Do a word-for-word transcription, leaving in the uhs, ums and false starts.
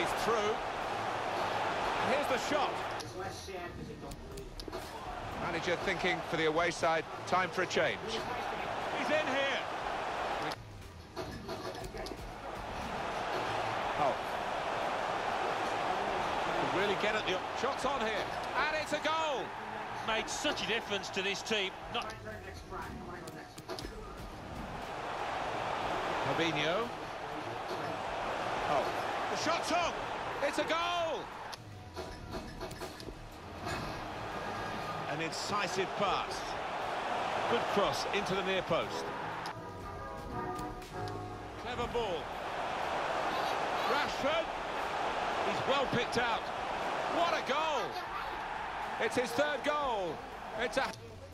is through. And here's the shot. Manager thinking for the away side, time for a change. He's in here. Oh. Can really get at the shots on here. And it's a goal. Made such a difference to this team. Not Fabinho. Oh, the shot's on. It's a goal. An incisive pass. Good cross into the near post. Clever ball. Rashford. He's well picked out. What a goal! It's his third goal. It's a...